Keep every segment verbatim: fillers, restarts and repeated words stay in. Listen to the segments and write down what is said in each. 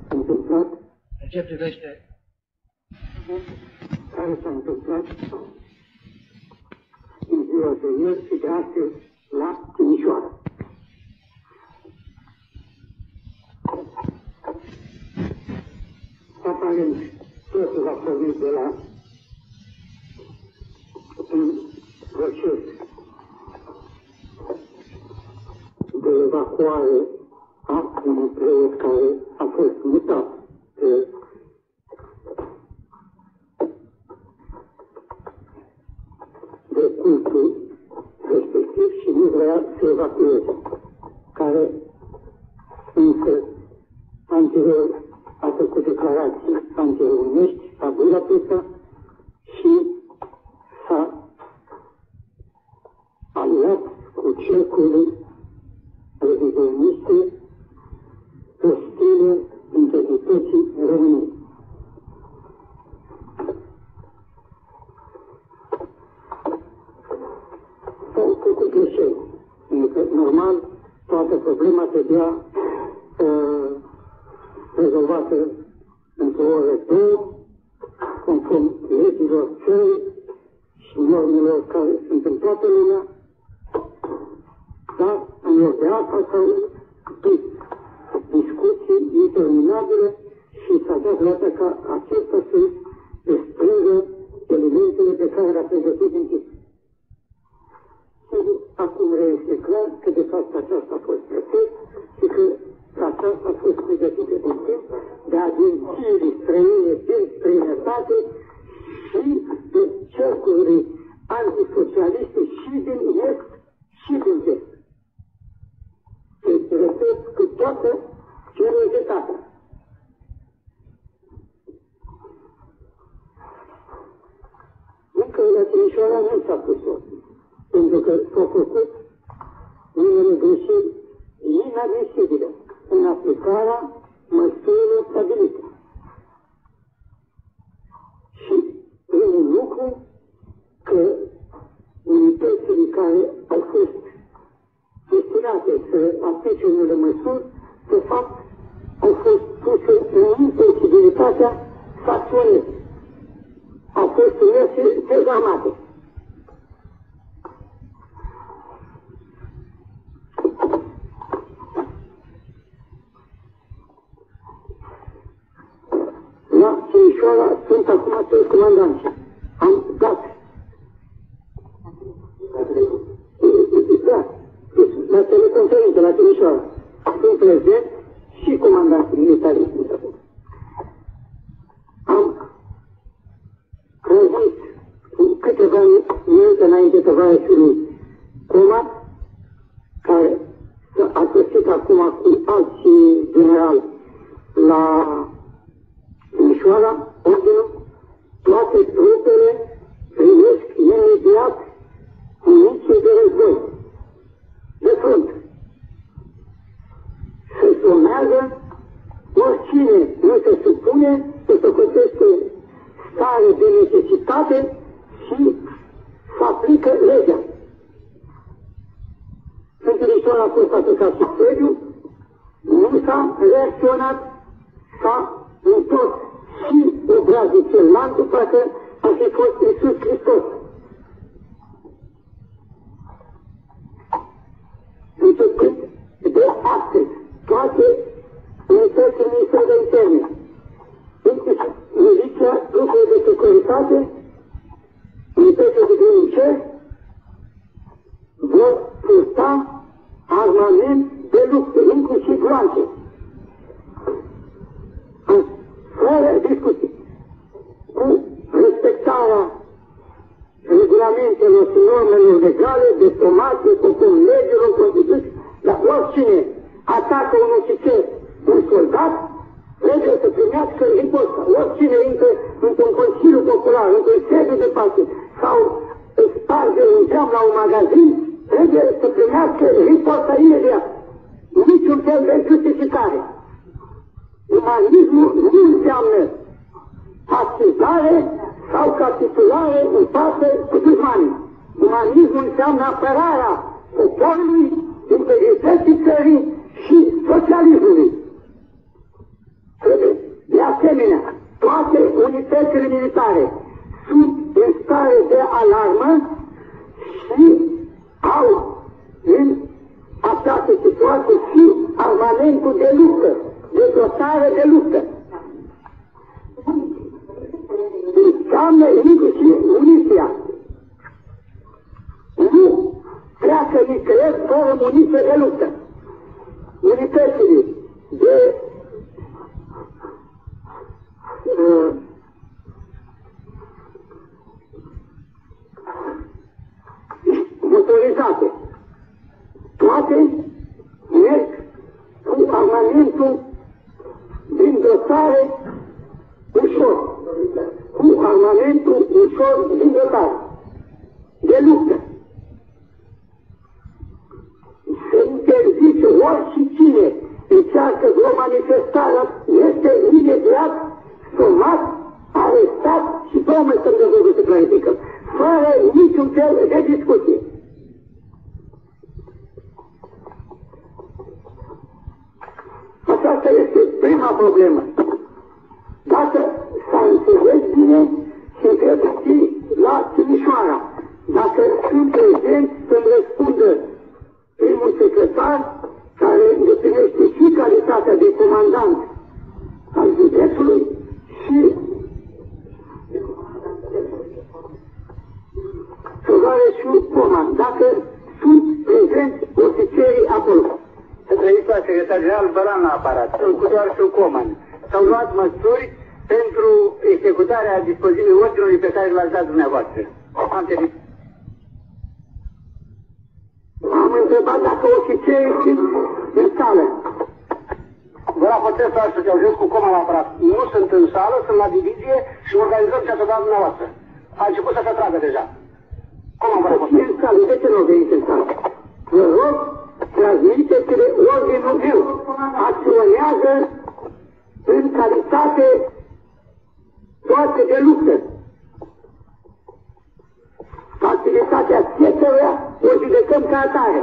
întâmplat? În ce privește? Care s-a întâmplat în ziua de ieri și de astăzi la Timișoara. Aparent, totul a pornit de la un proces de evacuare a unui preot care a fost mutat de de cultul respectiv și nu vrea să evacueze, care însă anterior a făcut declarații antiromânești la Budapesta și s-a aliat cu cercurile revizioniste ostile integrității României. S-au făcut greșeli, pentru că, normal, toată problema trebuia uh, rezolvată într-o oră, două, conform legilor țării și normelor care sunt în toată lumea, dar în loc de asta s-au dus discuții interminabile și s-a dat dată ca acesta să strângă elementele pe care le-a pregătit din timp. Acum reiese clar că de fapt aceasta a fost pretext și că aceasta a fost pregătită din timp de agenții străine din străinătate și de cercuri antisocialiste și din est și din vest. Deci, repet, cu toată seriozitatea. Încă la Timișoara nu s-a pus ordine, pentru că s-au făcut unele greșeli inadmisibile în aplicarea măsurilor stabilite. Și primul lucru, că unitățile care au fost destinate să aplice unele măsuri, de fapt, au fost puse în imposibilitatea să acționeze. Au fost trimise dezarmate. La Timișoara sunt acum trei comandanți. Am dat. Da. La teleconferință, la Timișoara, sunt prezent și comandanții militari. Am răzit câteva minute înainte tăvarășului Comat, care a sosit acum cu alții generali la Timișoara, ordinul, toate trupele primesc imediat muniție de război, de front. Se somează, oricine nu se supune, se socotește stare de necesitate și se aplică legea. În Timișoara a fost aplicat subsediu, nu s-a reacționat, s-a întors și obrazul celălalt, după că a fi fost Iisus Hristos. Începând de astăzi, toate unitățile Ministerului de Interne, inclusiv miliția, trupurile de securitate, unitățile de grijă, vor purta armament de luptă, inclusiv lanțe. Fără discuții, cu respectarea regulamentelor și normelor legale, de stomație, conform legilor, constituții, dar oricine atacă un ofițer, un soldat, trebuie să primească riposta. Oricine intră într-un consiliu popular, într-un sediu de partid, sau sparge un geam la un magazin, trebuie să primească riposta imediat. Niciun fel de justificare. Umanismul nu înseamnă ascultare sau capitulare în față cu dușmanii. Umanismul înseamnă apărarea poporului, integrității țării și socialismului. De asemenea, toate unitățile militare sunt în stare de alarmă și au în această situație și armamentul de luptă, de dotare de luptă. Înseamnă inclusiv muniția. Nu pleacă nicăieri fără muniție de luptă. Unitățile de uh, motorizate, toate merg cu armamentul din dotare ușor, cu armamentul ușor din dotare, de luptă. Se interzice oricine încearcă vreo manifestare, este imediat somat, arestat și tocmai să îndrăzăvă se clarifică, fără niciun fel de discuție. Aceasta este prima problemă. Dacă s-a înțeles bine și întrebați la Timișoara, dacă sunt prezenți să-mi răspundă primul secretar, care îndeplinește și calitatea de comandant al județului și Sovareșul Coman, dacă sunt prezenți ofițerii acolo. Întrebiți la secretar general Bălan la aparat, cu doar și Coman. S-au luat măsuri pentru executarea dispoziției ordinului pe care l-ați dat dumneavoastră. Am terminat. Am întrebat dacă ofițerii sunt în sală. Vă raportez la să te cu Coman la aparat. Nu sunt în sală, sunt la divizie și organizăm ce ați dat dumneavoastră. A început să se tragă deja. Coman vă raportez. În sală, de ce nu veniți în sală? Vă rog, transmiteți-le ordinul meu. Acționează în calitate toate de luptă. Activitatea fiecăruia o judecăm ca atare.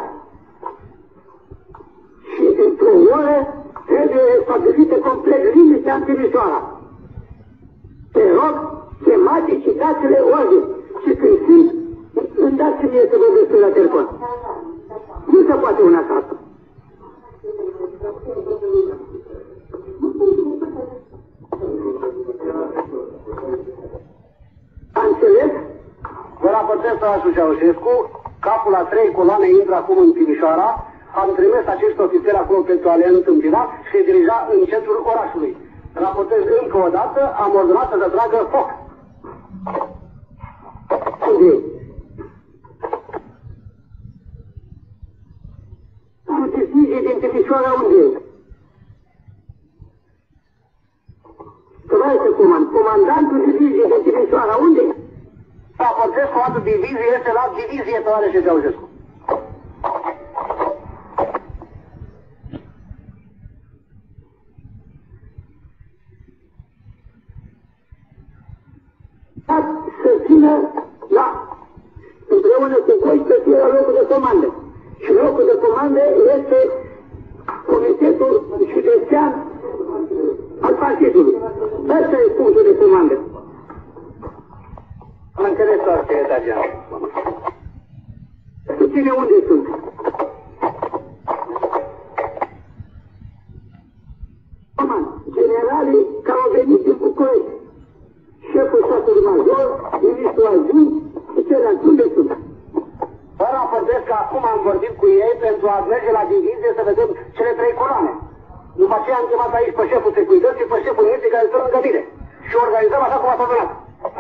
Și într-o oră trebuie stabilită complet liniștea în Timișoara. Te rog, chemați și dați-le ordine. Și când sunt, îmi dați mie să vorbesc la telefon. Nu se poate una ca asta. A înțeles? Vă raportez la Ceaușescu, capul a trei coloane intră acum în Timișoara, am trimis acești ofițeri acolo pentru a le întâmpina și se dirija în centrul orașului. Raportez încă o dată, am ordonat să se tragă foc. Unde? Am divizie din Timișoara unde? Să să comand. Comandantul diviziei din Timișoara unde? Raportez comandantul diviziei este la divizie pe oare și Ceaușescu. Să țină la, împreună cu voi, să fie la locul de comandă. Și locul de comandă este Comitetul Județean al Partidului. Ăsta e punctul de comandă. Am înțeles doar secretar general. Cu cine unde sunt? Comand, generalii care au venit din București. Șeful statului major, ministrul adjunct și ceilalți unde sunt? Vă raportez că acum am vorbit cu ei pentru a merge la divizie să vedem cele trei coloane. După aceea am chemat aici pe șeful securității, pe șeful ministrii care sunt lângă mine. Și organizăm așa cum a ordonat.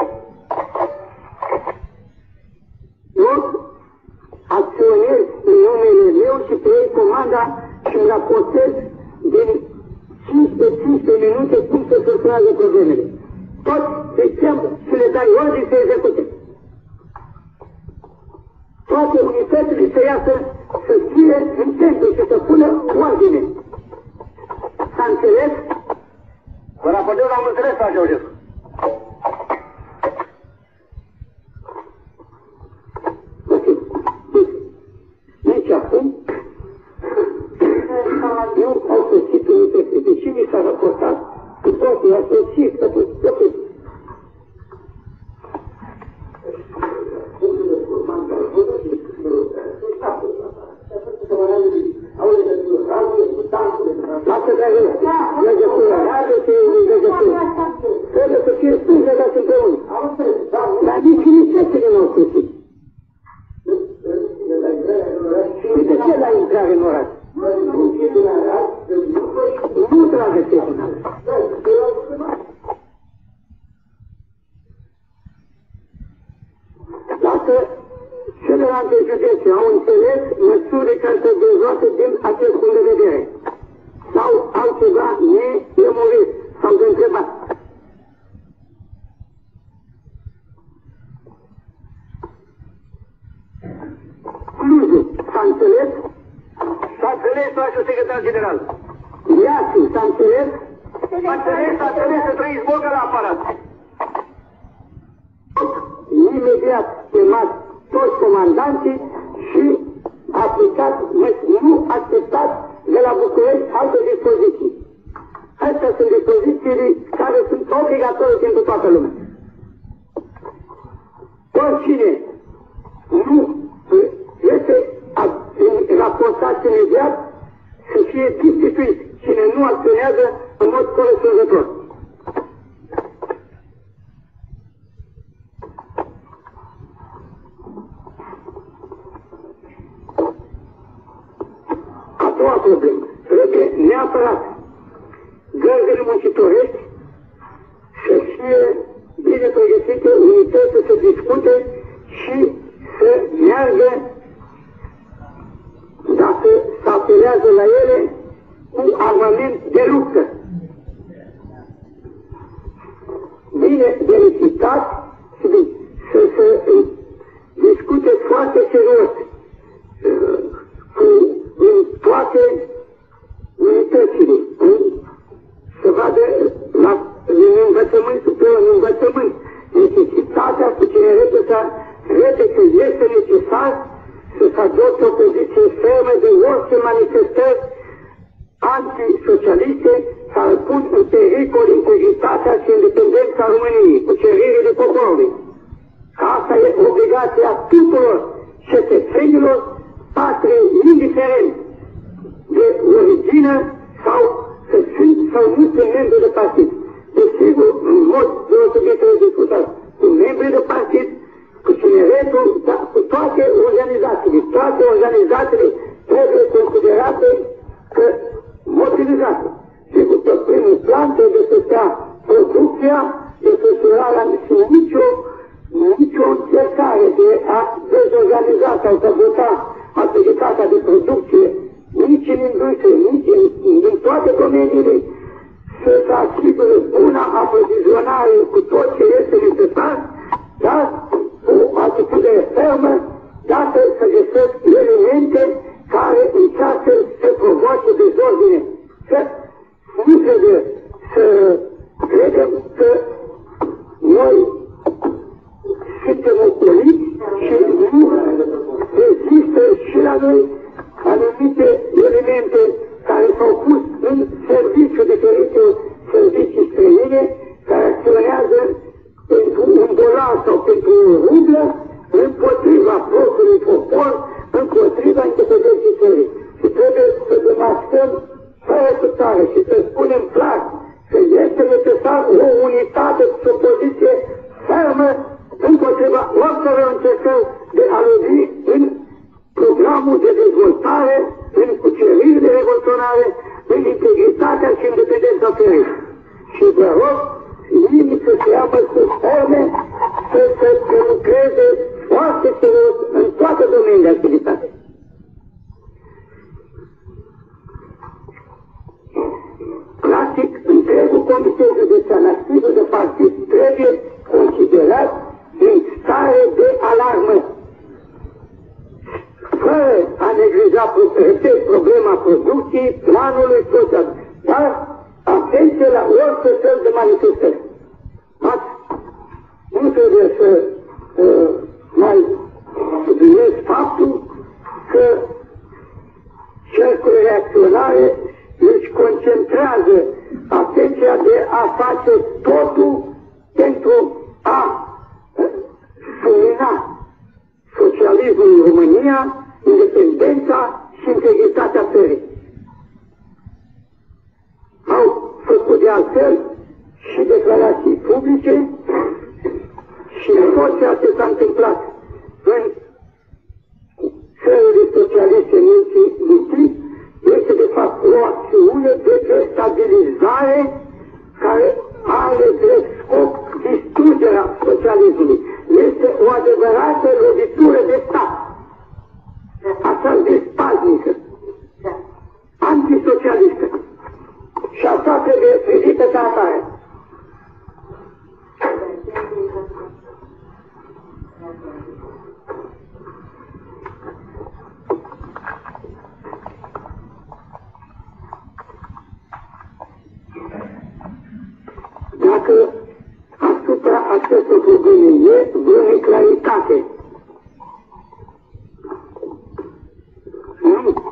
Eu acționez în numele meu și pe ei comanda și îmi raportez din cincisprezece minute cum se soluționează problemele. Tot zicem și le dai ordine să execute. Toate unitățile să iasă, să fie în centru și să pună ordine. S-a înțeles? Vă raportez, am înțeles, la Ceaușescu. Deci acum, eu au sosit unitățile. Deși mi s-a raportat cu totul, asociat, cu totul. Lasă legătura, legătura, lasă-te legătura. Trebuie să fie spus legați împreună. Dar nici nici nu au făcut. Și de ce la intrare în oraș? Nu trage tehna. Dacă celelalte județe au înțeles măsuri care trebuie luate din acest punct de vedere sau altceva nelămurit sau de întrebat. Clujul s-a înțeles? S-a înțeles, doamnă secretar general. Iași s-a înțeles? S-a înțeles, s-a înțeles să trăiți Bogă la aparat. Imediat chemați toți comandanții și aplicați, nu acceptați de la București alte dispoziții. Astea sunt dispozițiile care sunt obligatorii pentru toată lumea. Oricine nu este raportat imediat să fie disciplin. Cine nu acționează în mod corespunzător. A doua problemă. Trebuie neapărat gărzile muncitorești să fie bine pregătite, unități să se discute și să meargă, dacă se apelează la ele, cu armament de luptă. Bine verificat și să se discute foarte serios cu toate unitățile. Să vadă la învățământul pe un învățământ necesitatea cu cine repede, repede că este necesar să se adopte o poziție fermă de orice manifestări antisocialiste care pun în pericol integritatea și independența României, cuceririle poporului. Că asta e obligația tuturor cetățenilor patriei, indiferent de origine sau să sunt sau nu sunt membri de partid. Desigur, în mod deosebit trebuie discutat cu membrii de partid, cu tineretul, dar cu toate organizațiile. Toate organizațiile trebuie considerate că mobilizate. Sigur, pe primul plan trebuie să stea producția, desfășurarea și nicio, nicio încercare de a dezorganiza sau sabota activitatea de producție, nici în industrie, nici în, în toate domeniile, să se asigure buna aprovizionare cu tot ce este necesar, dar cu o atitudine fermă, dacă să găsesc elemente care încearcă să provoace dezordine. Că nu trebuie să credem că noi suntem ocoliți și nu există și la noi anumite elemente care s-au pus în serviciu diferite servicii străine care acționează pentru un dolar sau pentru o rublă împotriva propriului popor, împotriva independenței țării. Și trebuie să demascăm fără tare și să spunem clar că este necesar o unitate și o poziție fermă împotriva oricăror încercări de a lovi în programul de dezvoltare, în cuceririle revoluționare, în integritatea și independența țării. Și vă rog, nimeni să se ia măsuri ferme, să se lucreze foarte serios în toate domeniile de activitate. Practic, întregul comitet județean activ de partid trebuie considerat în stare de alarmă, fără a neglija problema producției, planului social, dar atenție la orice fel de manifestări. Nu trebuie să uh, mai subliniez faptul că cercurile reacționare își concentrează atenția de a face totul pentru a sumina socialismul în România, independența și integritatea țării. Au făcut de altfel și declarații publice și tot ceea ce s-a întâmplat în țările socialiste în timp este de fapt o acțiune de destabilizare care are drept scop distrugerea socialismului. Este o adevărată lovitură de stat, așa despaznică, antisocialistă. Și asta trebuie privită ca atare. Dacă asupra acestor probleme e vreo claritate, nu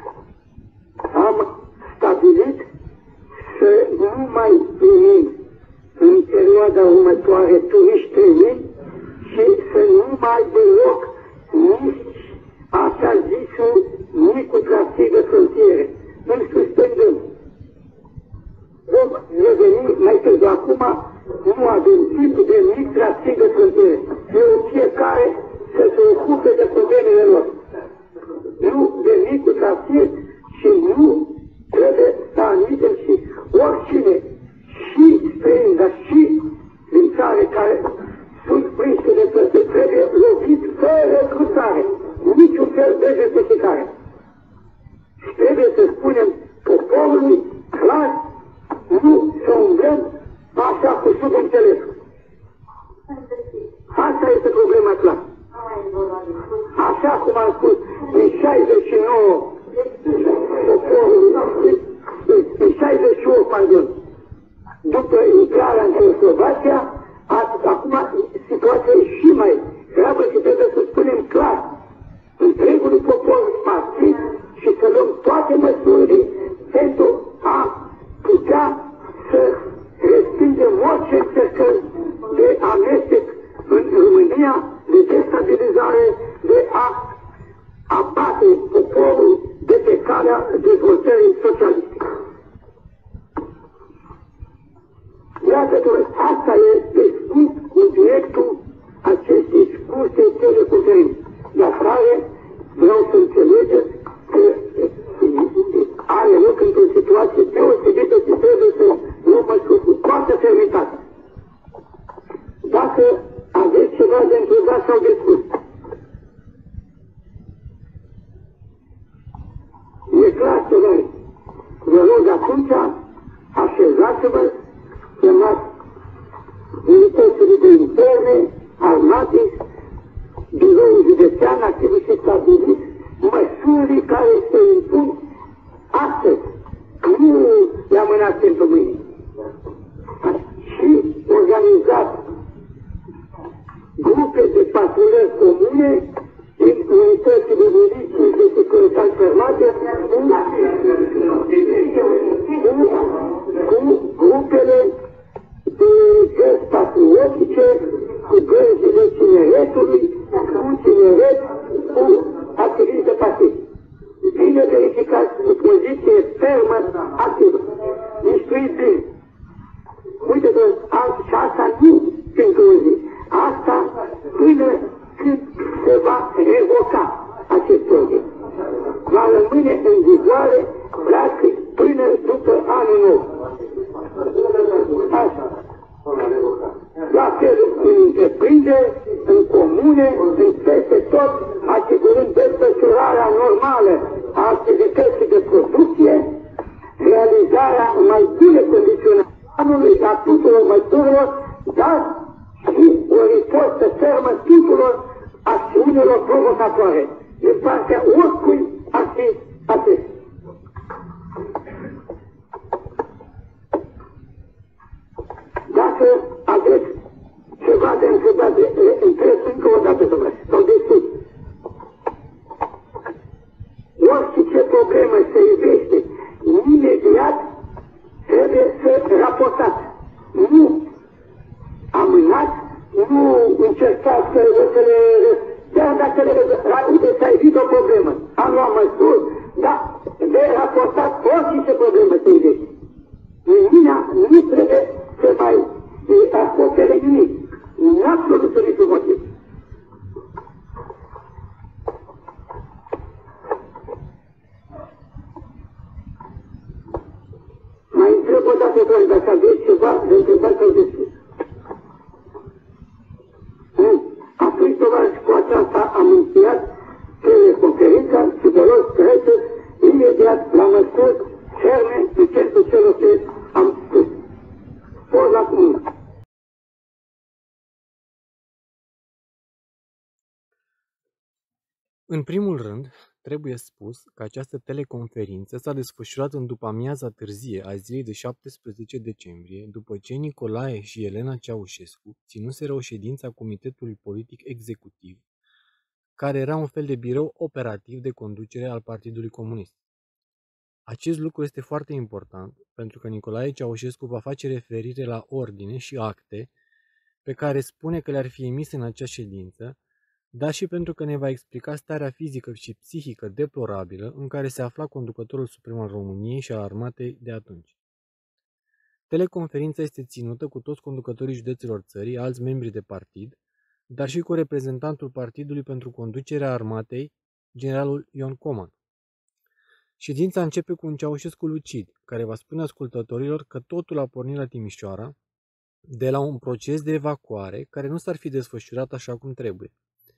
am stabilit să nu mai primim în perioada următoare turiști străini și să nu mai deloc nici așa zisul micul trafic de frontiere. Îl suspendăm. Vom reveni mai târziu. Acum nu avem tipul de mic trafic de frontiere. Eu fiecare să se ocupe de problemele lor. Nu de micul trafic și nu trebuie să admitem și oricine, și străini, dar și din țare care sunt prinși de plătă, trebuie lovit fără recrutare, niciun fel de justificare. Și trebuie să spunem poporului clar, nu să umblăm așa cu subînțeles. Asta este problema clară. Așa cum am spus, în șaizeci și nouă, poporul, în șaizeci și opt, pardon, după intrarea în Czechoslovacia, acum situația e și mai gravă și trebuie să spunem clar întregului popor partid și să luăm toate măsurile pentru a putea să respingem orice încercări de amestec în România, de destabilizare, de a abate poporul de pe calea dezvoltării socialiste. Iată că asta este scurt subiectul acestei scurte teleconferințe, la care vreau să înțelegeți că are loc într-o situație deosebită și trebuie să luăm măsuri cu toată fermitate. Dacă aveți ceva de întrebat sau de spus, e clar că noi vă rog atunci, așezați-vă, chemați unitățile de interne, armate, biroul județean, activ și stabilit măsurile care se impun astăzi, nu le amânați pentru mâine. Și organizați grupe de patrulări comune din unitățile miliții de securitate fermate cu grupele de gărzi patriotice, cu gărzile cineretului, cu cineret, cu activiști de partid. Bine verificați cu poziție fermă, activă. Instruiți bine. Uite-vă, și asta nu pentru o zi. Asta până când se va revoca acest proiect. Va rămâne în vigoare, practic, până după anul nou. Așa. La fel în întreprinderi, în comune, în peste tot, asigurând desfășurarea normală a activității de producție, realizarea în mai bune condiții anului a tuturor măsurilor, dar și o ripostă fermă tuturor acțiunilor provocatoare din partea oricui ar fi acest. Dacă aveți ceva de întrebat, întreb încă o dată, domnule, sau de sus. Orice ce problemă se ivește, imediat trebuie să raportați. Nu amânați, nu încercați să, să le... Chiar dacă le rapide s-a evit o problemă, am luat măsuri, dar de raportat orice problemă se evite. Lumina nu trebuie să mai acopere nimic. Nu absolut niciun motiv. Mai întreb o dată, doar, dacă aveți ceva de întrebat sau de spus. Atunci, tovarăși, cu aceasta am încheiat teleconferința și vă rog să treceți imediat la măsuri ferme în centrul celor ce am spus. Poți la comună. În primul rând, trebuie spus că această teleconferință s-a desfășurat în după-amiaza târzie a zilei de șaptesprezece decembrie, după ce Nicolae și Elena Ceaușescu ținuseră o ședință a Comitetului Politic Executiv, care era un fel de birou operativ de conducere al Partidului Comunist. Acest lucru este foarte important, pentru că Nicolae Ceaușescu va face referire la ordine și acte pe care spune că le-ar fi emis în acea ședință, dar și pentru că ne va explica starea fizică și psihică deplorabilă în care se afla conducătorul suprem al României și al armatei de atunci. Teleconferința este ținută cu toți conducătorii județelor țării, alți membri de partid, dar și cu reprezentantul Partidului pentru conducerea armatei, generalul Ion Coman. Ședința începe cu un Ceaușescu lucid, care va spune ascultătorilor că totul a pornit la Timișoara, de la un proces de evacuare care nu s-ar fi desfășurat așa cum trebuie.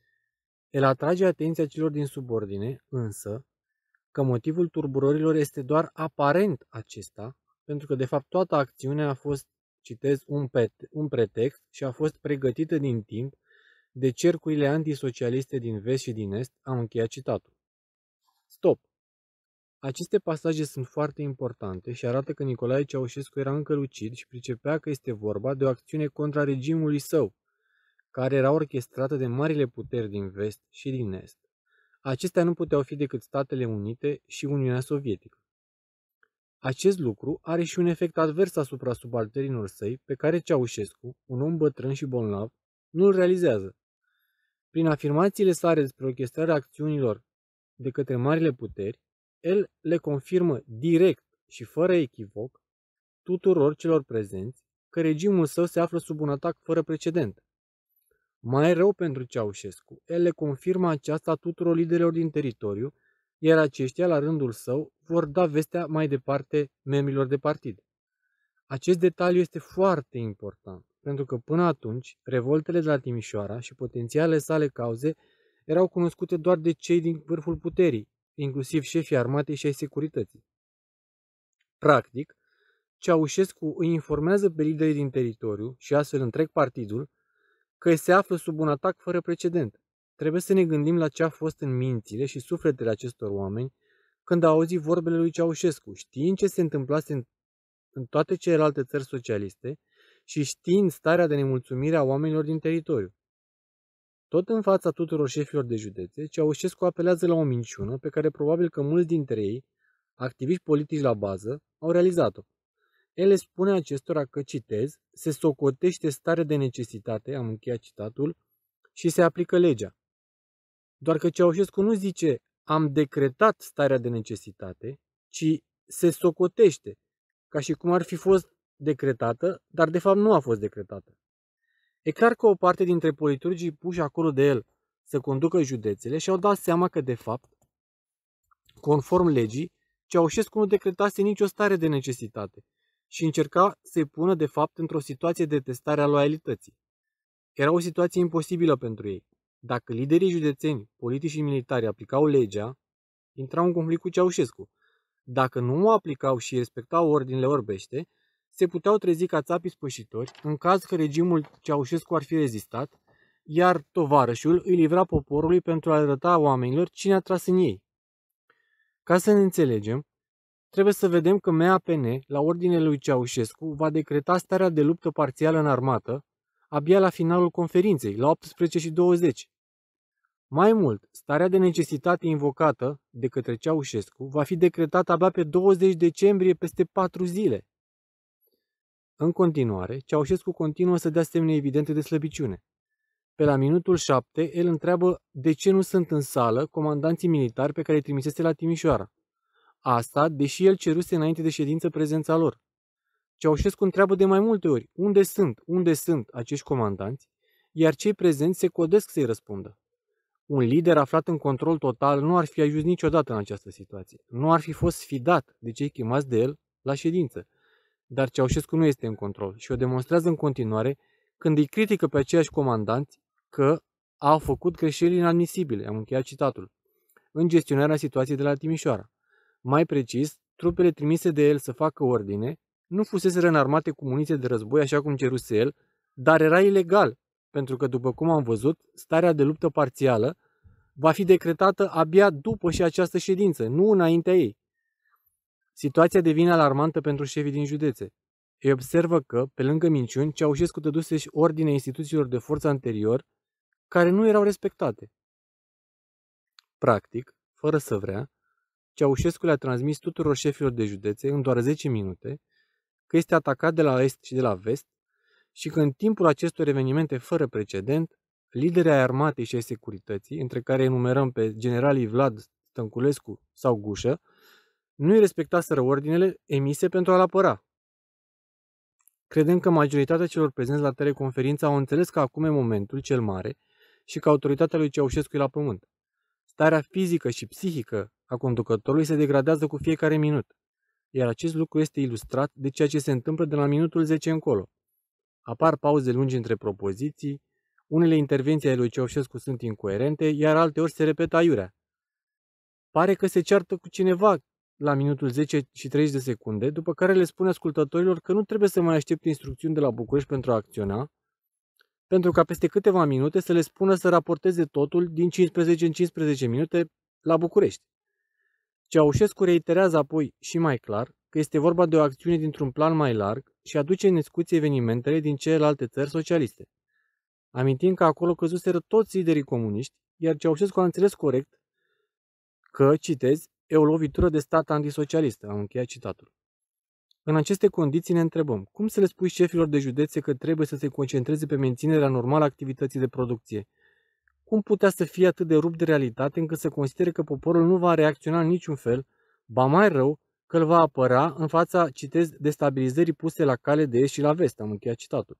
El atrage atenția celor din subordine, însă, că motivul turburărilor este doar aparent acesta, pentru că de fapt toată acțiunea a fost, citez, un, pet, un pretext și a fost pregătită din timp de cercurile antisocialiste din vest și din est, am încheiat citatul. Stop! Aceste pasaje sunt foarte importante și arată că Nicolae Ceaușescu era încă lucid și pricepea că este vorba de o acțiune contra regimului său, care era orchestrată de marile puteri din vest și din est. Acestea nu puteau fi decât Statele Unite și Uniunea Sovietică. Acest lucru are și un efect advers asupra subalternilor săi, pe care Ceaușescu, un om bătrân și bolnav, nu îl realizează. Prin afirmațiile sale despre orchestrarea acțiunilor de către marile puteri, el le confirmă direct și fără echivoc tuturor celor prezenți că regimul său se află sub un atac fără precedent. Mai rău pentru Ceaușescu, el le confirmă aceasta tuturor liderilor din teritoriu, iar aceștia, la rândul său, vor da vestea mai departe membrilor de partid. Acest detaliu este foarte important, pentru că până atunci, revoltele de la Timișoara și potențialele sale cauze erau cunoscute doar de cei din vârful puterii, inclusiv șefii armatei și ai securității. Practic, Ceaușescu îi informează pe liderii din teritoriu și astfel întreg partidul că se află sub un atac fără precedent. Trebuie să ne gândim la ce a fost în mințile și sufletele acestor oameni când au auzit vorbele lui Ceaușescu, știind ce se întâmplase în, în toate celelalte țări socialiste și știind starea de nemulțumire a oamenilor din teritoriu. Tot în fața tuturor șefilor de județe, Ceaușescu apelează la o minciună pe care probabil că mulți dintre ei, activiști politici la bază, au realizat-o. El le spune acestora că, citez, se socotește starea de necesitate, am încheiat citatul, și se aplică legea. Doar că Ceaușescu nu zice am decretat starea de necesitate, ci se socotește, ca și cum ar fi fost decretată, dar de fapt nu a fost decretată. E clar că o parte dintre politurgii puși acolo de el să conducă județele și-au dat seama că, de fapt, conform legii, Ceaușescu nu decretase nicio stare de necesitate și încerca să-i pună, de fapt, într-o situație de testare a loialității. Era o situație imposibilă pentru ei. Dacă liderii județeni, politici și militari aplicau legea, intrau în conflict cu Ceaușescu. Dacă nu o aplicau și respectau ordinele orbește, se puteau trezi ca țapii spășitori în caz că regimul Ceaușescu ar fi rezistat, iar tovarășul îi livra poporului pentru a arăta oamenilor cine a tras în ei. Ca să ne înțelegem, trebuie să vedem că M A P N, la ordinele lui Ceaușescu, va decreta starea de luptă parțială în armată abia la finalul conferinței, la optsprezece și douăzeci. Mai mult, starea de necesitate invocată de către Ceaușescu va fi decretată abia pe douăzeci decembrie, peste patru zile. În continuare, Ceaușescu continuă să dea semne evidente de slăbiciune. Pe la minutul șapte, el întreabă de ce nu sunt în sală comandanții militari pe care îi trimisese la Timișoara. Asta, deși el ceruse înainte de ședință prezența lor. Ceaușescu întreabă de mai multe ori unde sunt, unde sunt acești comandanți, iar cei prezenți se codesc să-i răspundă. Un lider aflat în control total nu ar fi ajuns niciodată în această situație. Nu ar fi fost sfidat de cei chemați de el la ședință. Dar Ceaușescu nu este în control și o demonstrează în continuare când îi critică pe aceiași comandanți că au făcut greșeli inadmisibile, am încheiat citatul, în gestionarea situației de la Timișoara. Mai precis, trupele trimise de el să facă ordine nu fuseseră înarmate cu muniție de război așa cum ceruse el, dar era ilegal, pentru că, după cum am văzut, starea de luptă parțială va fi decretată abia după și această ședință, nu înaintea ei. Situația devine alarmantă pentru șefii din județe. Ei observă că, pe lângă minciuni, Ceaușescu dăduse și ordine instituțiilor de forță anterior, care nu erau respectate. Practic, fără să vrea, Ceaușescu le-a transmis tuturor șefilor de județe, în doar zece minute, că este atacat de la est și de la vest și că în timpul acestor evenimente fără precedent, liderii ai armatei și ai securității, între care enumerăm pe generalii Vlad Stănculescu sau Gușă, nu îi respectaseră ordinele emise pentru a-l apăra. Credem că majoritatea celor prezenți la teleconferință au înțeles că acum e momentul cel mare și că autoritatea lui Ceaușescu e la pământ. Starea fizică și psihică a conducătorului se degradează cu fiecare minut, iar acest lucru este ilustrat de ceea ce se întâmplă de la minutul zece încolo. Apar pauze lungi între propoziții, unele intervenții ale lui Ceaușescu sunt incoerente, iar alteori se repetă aiurea. Pare că se ceartă cu cineva la minutul zece și treizeci de secunde, după care le spune ascultătorilor că nu trebuie să mai aștepte instrucțiuni de la București pentru a acționa, pentru ca peste câteva minute să le spună să raporteze totul din cincisprezece în cincisprezece minute la București. Ceaușescu reiterează apoi și mai clar că este vorba de o acțiune dintr-un plan mai larg și aduce în discuție evenimentele din celelalte țări socialiste. Amintim că acolo căzuseră toți liderii comuniști, iar Ceaușescu a înțeles corect că, citez, e o lovitură de stat antisocialistă, am încheiat citatul. În aceste condiții ne întrebăm, cum să le spui șefilor de județe că trebuie să se concentreze pe menținerea normală a activității de producție? Cum putea să fie atât de rupt de realitate încât să considere că poporul nu va reacționa în niciun fel, ba mai rău, că îl va apăra în fața, citez, destabilizării puse la cale de est și la vest, am încheiat citatul.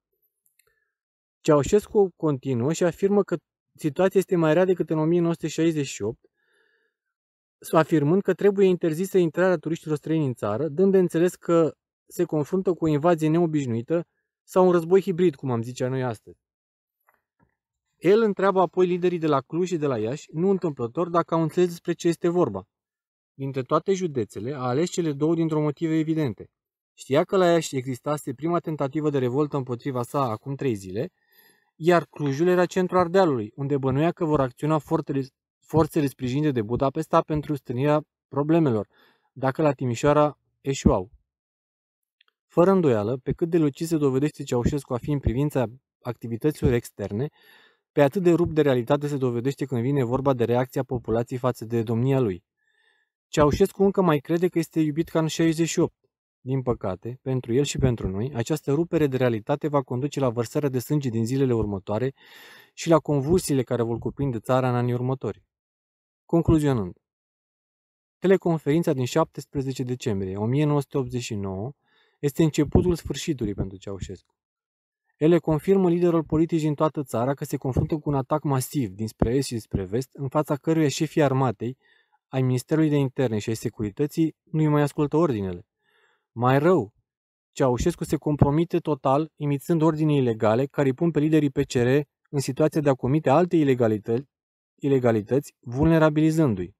Ceaușescu continuă și afirmă că situația este mai rea decât în o mie nouă sute șaizeci și opt, afirmând că trebuie interzisă intrarea turiștilor străini în țară, dând de înțeles că se confruntă cu o invazie neobișnuită sau un război hibrid, cum am zice noi astăzi. El întreabă apoi liderii de la Cluj și de la Iași, nu întâmplător, dacă au înțeles despre ce este vorba. Dintre toate județele, a ales cele două dintr-o motive evidente. Știa că la Iași existase prima tentativă de revoltă împotriva sa acum trei zile, iar Clujul era centrul Ardealului, unde bănuia că vor acționa forțele, forțele sprijinite de Budapesta pentru stârnirea problemelor, dacă la Timișoara eșuau. Fără îndoială, pe cât de lucid se dovedește Ceaușescu a fi în privința activităților externe, pe atât de rupt de realitate se dovedește când vine vorba de reacția populației față de domnia lui. Ceaușescu încă mai crede că este iubit ca în șaizeci și opt. Din păcate, pentru el și pentru noi, această rupere de realitate va conduce la vărsarea de sânge din zilele următoare și la convulsiile care vor cuprinde țara în anii următori. Concluzionând, teleconferința din șaptesprezece decembrie o mie nouă sute optzeci și nouă este începutul sfârșitului pentru Ceaușescu. Ele confirmă liderul politic din toată țara că se confruntă cu un atac masiv dinspre est și dinspre vest, în fața căruia șefii armatei, ai Ministerului de Interne și ai Securității nu îi mai ascultă ordinele. Mai rău, Ceaușescu se compromite total, imitând ordine ilegale care îi pun pe liderii P C R în situația de a comite alte ilegalități, ilegalități vulnerabilizându-i.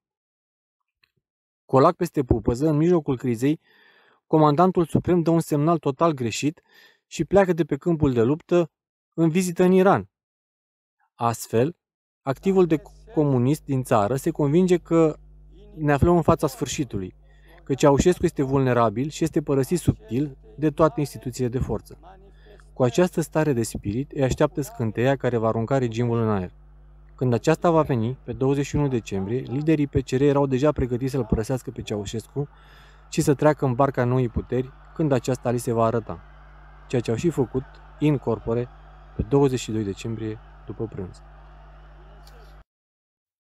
Colac peste pupăză, în mijlocul crizei, comandantul suprem dă un semnal total greșit și pleacă de pe câmpul de luptă în vizită în Iran. Astfel, activul de comunist din țară se convinge că ne aflăm în fața sfârșitului, că Ceaușescu este vulnerabil și este părăsit subtil de toate instituțiile de forță. Cu această stare de spirit îi așteaptă scânteia care va arunca regimul în aer. Când aceasta va veni, pe douăzeci și unu decembrie, liderii P C R erau deja pregătiți să-l părăsească pe Ceaușescu și să treacă în barca noii puteri când aceasta li se va arăta, ceea ce au și făcut in corpore pe douăzeci și doi decembrie după prânz.